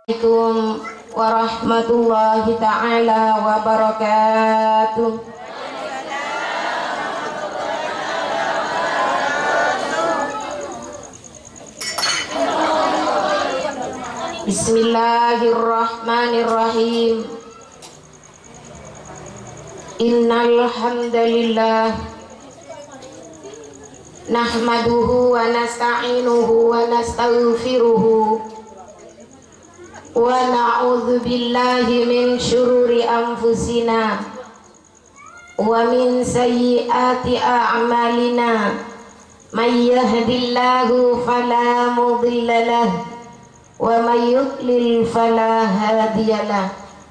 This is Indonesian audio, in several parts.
Assalamualaikum warahmatullahi ta'ala wabarakatuh. Bismillahirrahmanirrahim. Innal hamdalillah nahmaduhu wa nasta'inuhu wa nastaghfiruhu wa na'udzu billahi min syururi anfusina wa min sayyiati a'malina. May yahdihillahu fala mudilla lahu wa may yudlil fala hadiyalah.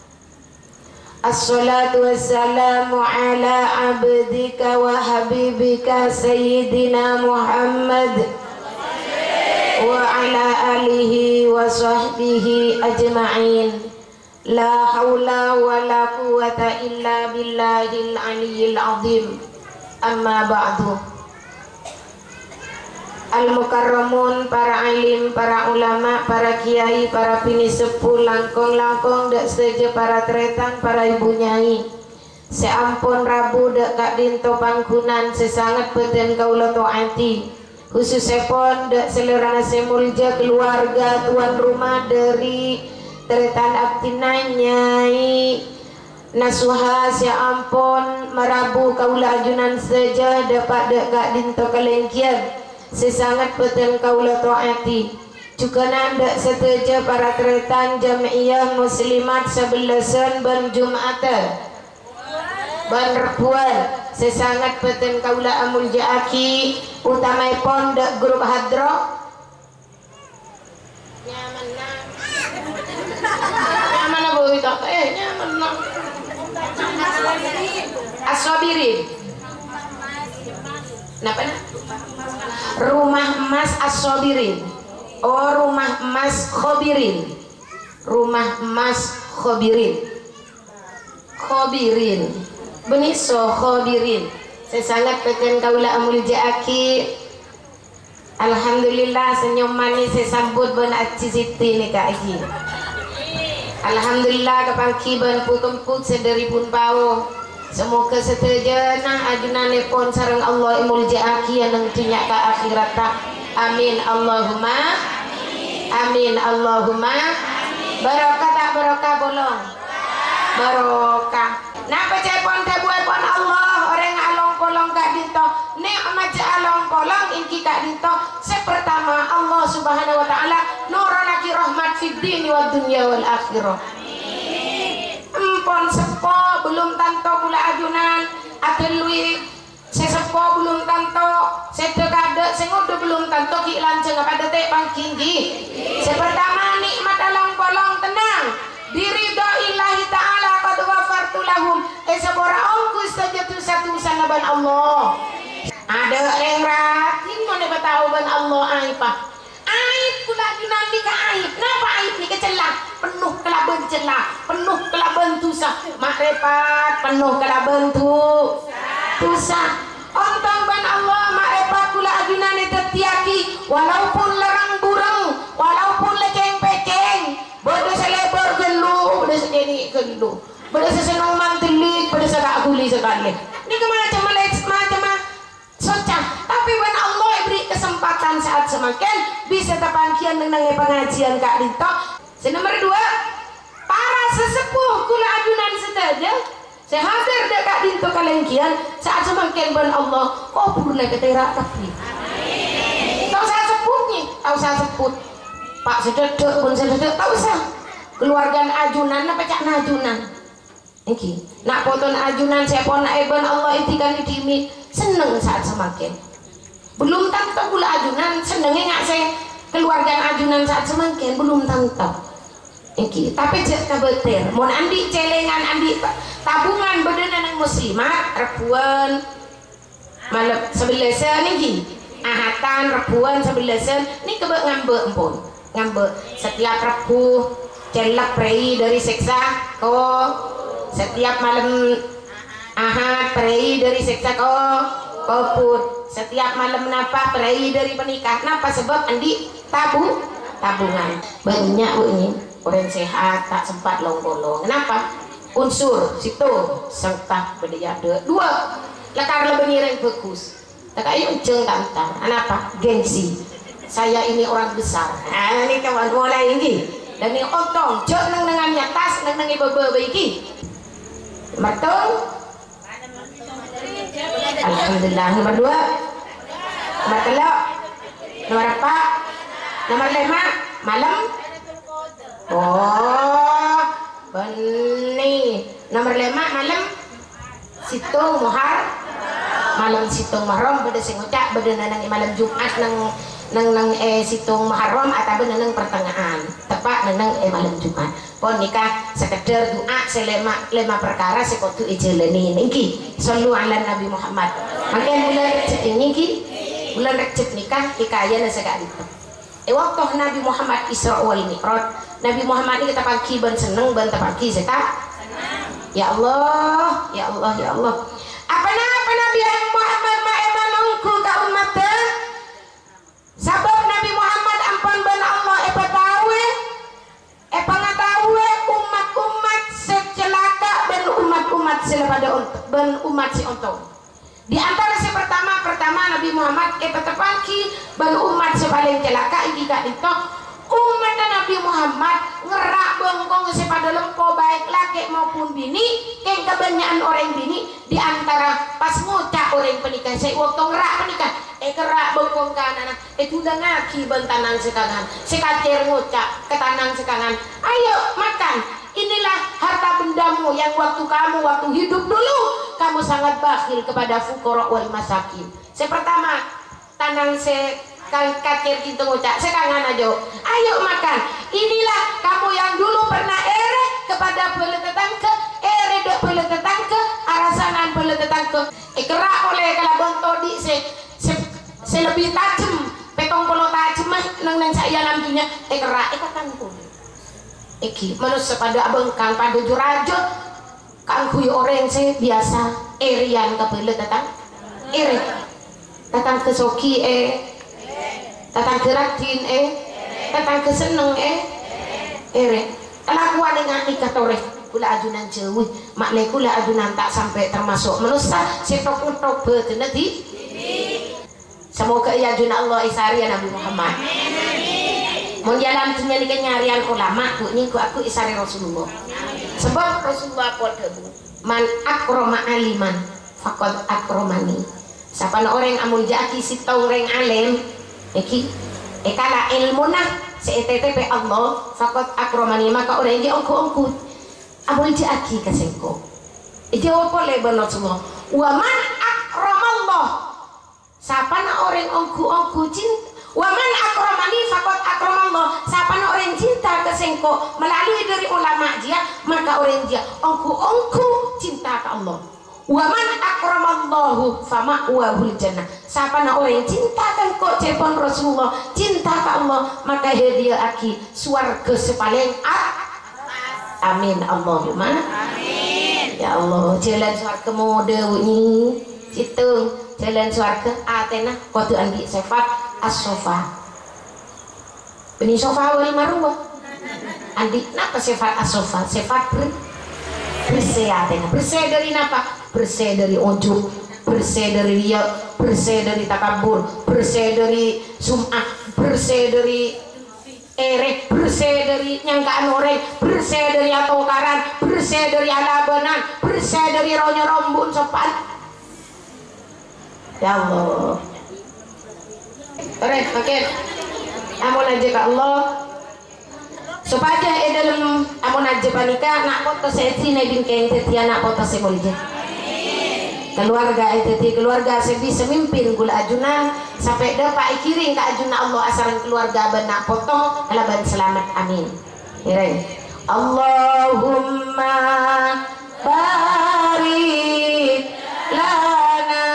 Assalatu wassalamu ala abdika wa habibika sayyidina Muhammad wa ala alihi wa sahbihi ajma'in. La hawla wa la quwwata illa billahil aliyyil azim. Amma ba'du. Al-mukarramun, para alim, para ulama, para kiai, para bini sepuh, langkong-langkong dak seja para teretang, para ibu nyai. Seampun Rabu dak kak dinto pangkunan sesangat beten kaula taati. Khususnya dak selerana semulja keluarga tuan rumah dari teretan abdina nyai Nasuha seampun merabu kaula ajunan saja dapat dak kak dinto kalengkian. Sesangat beten kaula taati. Juga nanda seteja para teretan Jam'iyah Muslimat sebelasan ban Jumatan ban Rebuan. Sesangat beten kaula amul jaaki utamai pondok grup hadro nyaman apa itu nyaman As-Sabirin. Napa na? Rumah emas As-Sabirin. Oh, rumah emas Khobirin. Rumah emas Khobirin. Khobirin. Beniso Khobirin. Sesangat peten kaula amul jaaki. Alhamdulillah senyum manis sesambut ban aci siti ni Kak Eki. Alhamdulillah kapangki ban putemput sederipun bau. Semoga setejana ajunan nepon sareng Allah imul jaaki yang tinyak ke akhirat. Amin Allahumma amin Allahumma. Barokah tak barokah bolong? Barokah. Napa cepon tebuai pon Allah orang along kolong kak dinto nikmat along kolong inki kak dinto. Sepertama Allah subhanahu wa ta'ala nuranaki rahmat fid dini wad dunya wal akhirah. Empon sepo belum tanto kula ajunan atelui sesepo belum tanto sedekade sengudu belum tanto ki lanceng apa detik pangkinggi. Sepertama nikmat along kolong tenang diridho ilahi ta'ala qad wafartu lahum sabora ongku istajatu satu sanaban Allah. Ada yang ratin mana tahu ban Allah aipah aib kula dinandi ka aib. Napa aib ni kecelah penuh kelaben celah penuh kelaben tusa makrepat penuh kelaben tusa ontong ban Allah makrepat kula adunane tetiaki walaupun lerang burung walaupun lekeng pekeng bodoh selebar gelu bodoh sedeni gelu bodoh sesenong mantelik bodoh segak guli sekali ini kemana macam socah. Tapi when Allah beri kesempatan saat semakin bisa terpangkian dengan pengajian Kak Dinto. Nomor 2 para sesepuh kula adunan sedaja saya hadir dek Kak Dinto kalengkian saat semakin ben Allah kok purna ketera tapi tak usah sepuhnya tak usah sebut Pak sededek pun sededek tak usah keluargaan ajunan apa cak ajunan iki nak poton ajunan saya pon ben Allah itikan dimi seneng saat semakin belum tanto kula ajunan senengnya nggak saya keluargaan ajunan saat semakin belum tanto iki tapi cek kabeter mon andi celengan andi tabungan bedana nang muslimat Rebuan malam sebelasan iki ahatan Rebuan sebelasan ni kebe ngambe empun ngambe setiap Rebu celak prei dari seksa setiap malam ahad prei dari seksa koput setiap malam napa prei dari penikah napa sebab andi tabungan banyak bu ini orang sehat tak sempat longgolong. Kenapa? Unsur situ serta berdaya dua lekar lebih nireng fokus tak ayo unceng tantar. Kenapa? Gengsi, saya ini orang besar. Nah, ini kawan mulai ini dan ini otong cok neng nengannya tas neng neng ibu baiki betul. Alhamdulillah. Nomor 2 nomor 3 nomor 4 nomor 5 malam. Oh benih. Nomor 5 malam situng malam situng Muharram beda sing ngucap beda nang malam Jumat nang situng Muharram atau nang pertengahan tepat nang malam Jumat pon nikah sekedar doa selema perkara sekotu ijeleni niki sallu ala Nabi Muhammad. Makin bulan Rejab niki bulan Rejab nikah ikaya na sagak itu waktu Nabi Muhammad Isra wal Mi'raj. Nabi Muhammad ini kita pagi ben seneng ben pagi saya ya Allah ya Allah ya Allah apa Nabi Muhammad ma'emanungku ka umatnya sabab Nabi Muhammad ampun ben Allah patawe pengetawe umat secelaka ben umat selepada ben umat si ontong di antara si pertama Nabi Muhammad petepaki ben umat sepaling celaka iki gak ditok umat Nabi Muhammad ngerak bengkong sepada lengko baik laki maupun bini yang kebanyakan orang bini diantara pas ngucap orang penikah saya waktu ngerak penikah kerak bengkong kanan itu udah ngaki bentanang sekangan sekacer ngucap ketanang sekangan ayo makan inilah harta bendamu yang waktu hidup dulu kamu sangat bakhil kepada fuqara wal masakin. Pertama tanang kacir kita ngucap sekangan aja ayo makan inilah kamu yang dulu pernah ere kepada peletetangke dek peletetangke arasanan peletetangke kerak oleh kalau bonto di se lebih tajam petong polo tajam nang saya lampunya kerak katan pun manusia pada abang kang pada jurajo kang kuy orang saya biasa erian ke peletetang datang ke soki datang ke ratin datang ke seneng kelakuan dengan nikah toreh kula ajunan jauh makle kula ajunan tak sampai termasuk manusia setok betul nanti semoga ia ajunan Allah isari Nabi Muhammad mau jalan punya nikah nyarian ulama aku isari Rasulullah sebab Rasulullah kodebu man akroma aliman fakod akromani siapa orang amun jaki si orang alim kala ilmuna seetp Allah fakot akromani maka orang dia ongku abul jaki kasengko jawab oleh Rasulullah wa man akramallah siapa orang ongku cinta wa man akramani fakot akramallah siapa orang cinta kasengko melalui dari ulama dia maka orang dia ongku cinta ke Allah. Waman akramallahu fama wahul jannah. Siapa orang cintakan kok cepon Rasulullah cinta ke Allah maka hadiah aki swarga sepaling amin Allahumma amin ya Allah. Jalan swarga mode bunyi situ jalan swarga atena kudu andi sifat as-sofa benih sofa wal marwah andi napa sifat as-sofa sifat bersih atena bersih dari napa bersih dari ujub, bersih dari riya, bersih dari takabur, bersih dari sum'ah, bersih dari erek, bersih dari nyangkaan orang, bersih dari atokaran, bersih dari alabanan, bersih dari ronya rombun sopan. Ya Allah. Terus makin amun aja ke Allah supaya dalam amun aja panika nak foto sesi nabi keng setia nak foto semolje keluarga itu keluarga saya bisa mimpin gula ajunan sampai dapat ikiring ke ajunan Allah asaran keluarga benak potong alaban selamat amin ireng Allahumma barik lana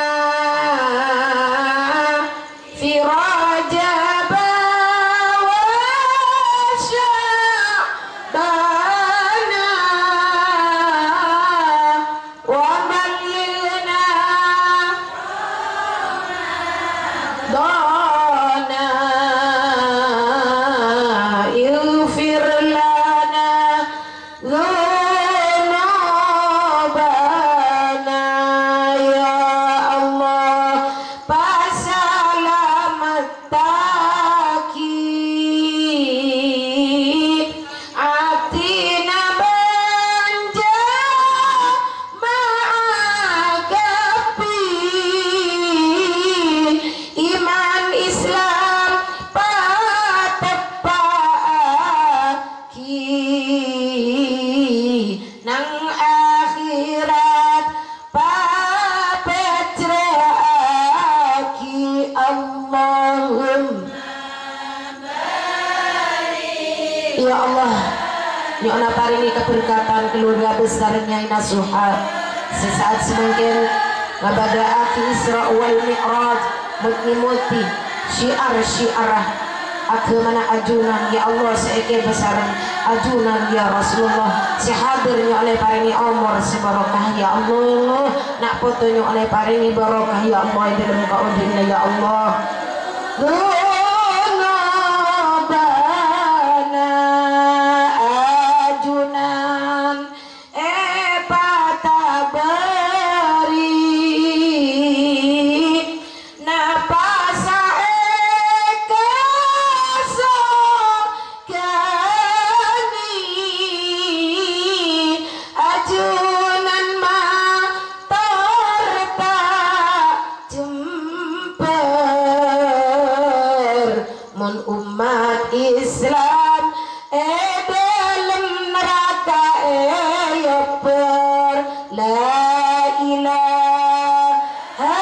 fi Rajab wa Sya'bana wa ballighna dana ighfir lana Ya Allah, nyokna paringi keberkatan keluarga besarnya Nasuha sesaat semungkin ngabada aki Isra wal Mi'raj mutni syiar agamana ajunan ya Allah seeke besaran ajunan ya Rasulullah sehadirnya oleh paringi umur sebarokah ya Allah nak fotonya oleh paringi barokah ya Allah dalam kaudinna ya Allah umat Islam dalam neraka per la ilaha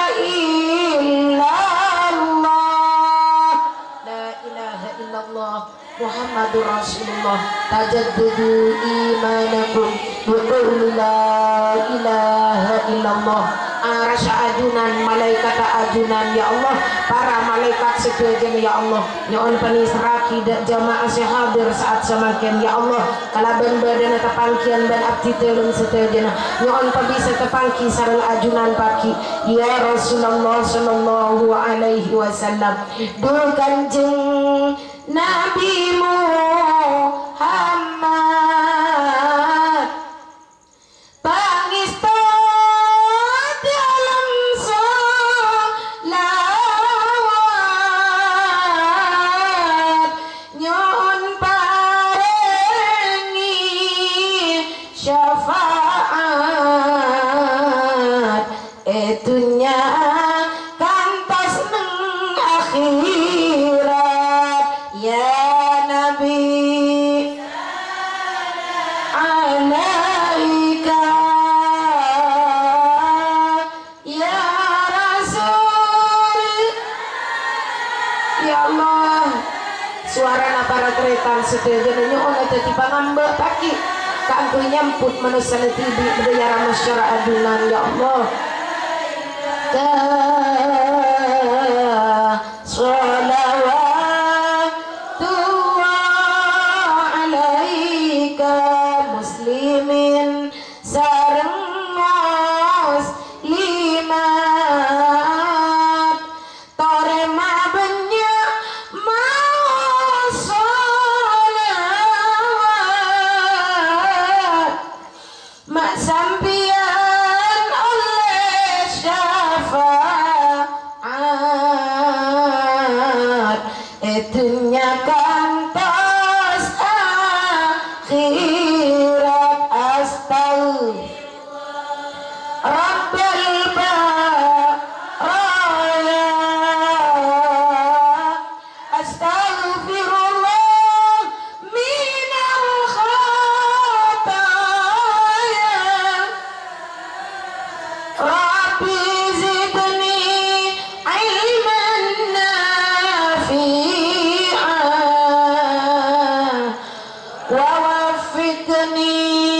illallah la ilaha illallah Muhammadur Rasulullah tajaddudu imanakum wa la ilaha illallah arasy ajunan malaikat ajunan ya Allah para malaikat setuju ya Allah nyon panisraki dak jamaah hadir saat semakin ya Allah kalaban badan tepangkian dan abdi telung setuju nyon bisa tepangki sareng ajunan paki ya Rasulullah sallallahu alaihi wasallam dul kanjeng Nabi Muhammad pangista itunya kantos neng akhirat ya Nabi alaika ya Rasul ya Allah suara para keretan sedaya ono dadi pangambek pagi kanggo nyamput manusia tibi berdaya masyarakat adunan ya Allah salawatullah alaika muslimin sareng muslimat torema banyak mau salawat mak sampian oleh syafaat itunya kantos akhirat astagfirullah Rabbal baraya astagfirullah minal khataya Rabbi zidni ilman nafi'an wa waffiqni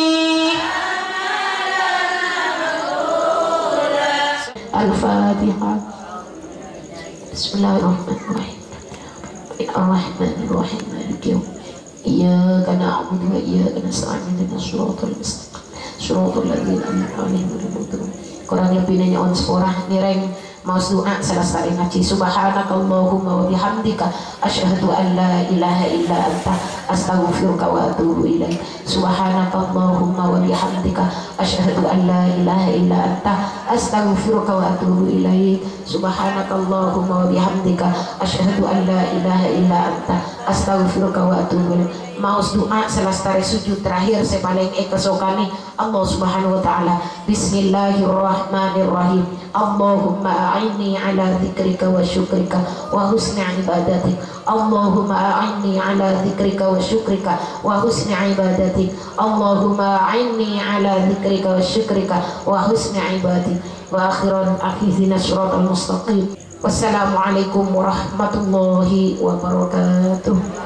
Al-Fatihah Bismillahirrahmanirrahim Ar-Rahmanirrahim Maliki Iyyaka na'budu wa iyyaka nasta'in ihdinas siratal mustaqim siratal ladzina an'amta 'alaihim ghairil maghdubi kurang lebihnya nyon seporah nireng mau doa selesai ngaji subhanakallahumma wa bihamdika asyhadu an la ilaha illa anta astaghfiruka wa atubu ilaik subhanakallahumma wa bihamdika asyhadu an la ilaha illa anta astaghfiruka wa atubu ilaik subhanakallahumma wa bihamdika asyhadu an la ilaha illa anta astaghfiruka wa atubu ilaik mau doa selesai sujud terakhir saya paling kesokani Allah subhanahu wa ta'ala bismillahirrahmanirrahim Allahumma a'inni ala dzikrika wa syukrika wa husni ibadatik Allahumma a'inni ala dzikrika wa syukrika wa husni ibadatik Allahumma a'inni ala dzikrika wa syukrika wa husni ibadatik wa akhiran akhizina siratal mustaqim wassalamualaikum warahmatullahi wabarakatuh.